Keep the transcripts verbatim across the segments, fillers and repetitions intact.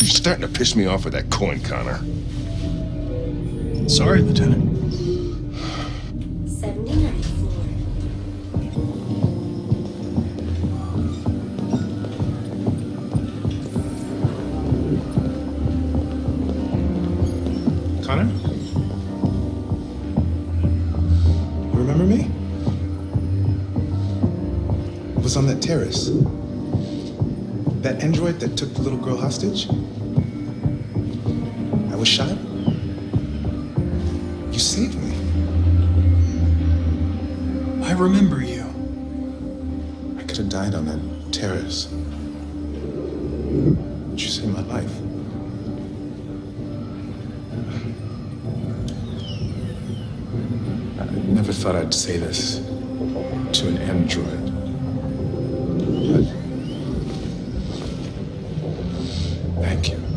You're starting to piss me off with that coin, Connor. Sorry, Lieutenant. seventy-ninth floor. Connor? You remember me? It was on that terrace. That android that took the little girl hostage? I was shot? You saved me. I remember you. I could have died on that terrace. But you saved my life. I never thought I'd say this to an android. But thank you.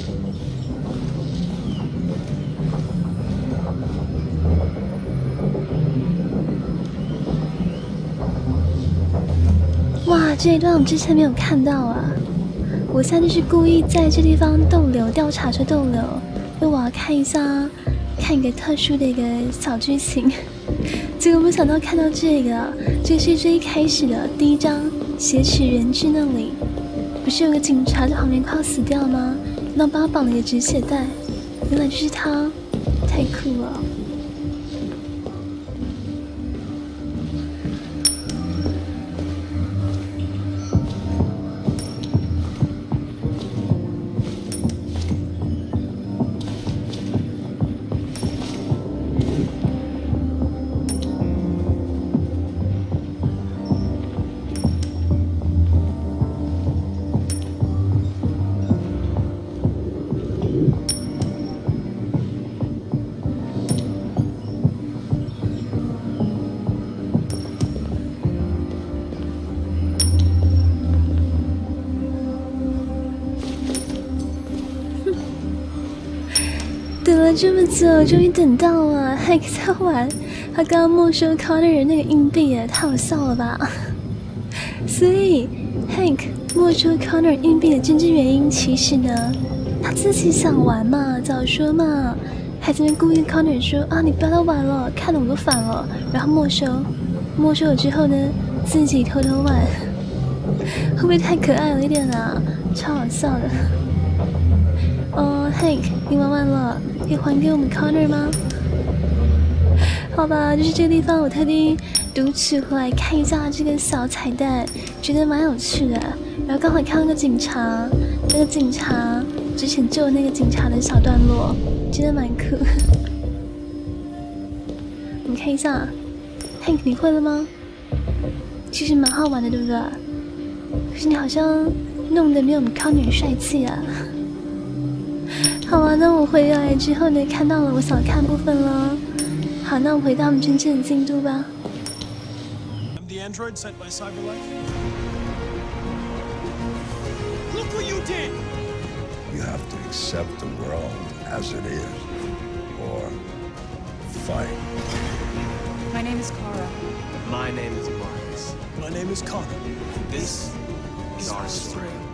哇，这一段我们之前没有看到啊！我现在就是故意在这地方逗留，调查车逗留，因为我要看一下，看一个特殊的一个小剧情。结果没想到看到这个，这是最一开始的第一张挟持人质那里，不是有个警察在旁边快要死掉吗？然后帮他绑了一个止血带，原来就是他，太酷了！ 等了这么久，终于等到了，还在玩。他刚刚没收 Connor 那个硬币，太好笑了吧？所以 Hank 没收 Connor 硬币的真正原因，其实呢，他自己想玩嘛，早说嘛，还在那故意跟 Connor 说啊，你不要再玩了，看得我都烦了，然后没收，没收了之后呢，自己偷偷玩，会不会太可爱了一点啊？超好笑的。哦 ，Hank， 你玩完了。 可以还给我们 Connor 吗？好吧，就是这个地方，我特地读取回来看一下这个小彩蛋，觉得蛮有趣的。然后刚好看那个警察，那个警察之前救那个警察的小段落，真的蛮酷。我们看一下 ，Hank 你会了吗？其实蛮好玩的，对不对？可是你好像弄得没有我们 Connor 帅气啊。 好啊，那我回来之后呢，看到了我想看部分了。好，那我回到我们真正的进度吧。 I'm the android sent by CyberLife. Look what you did! You have to accept the world as it is, or fight. My name is Kara. My name is Marcus. My name is Connor. This is our story.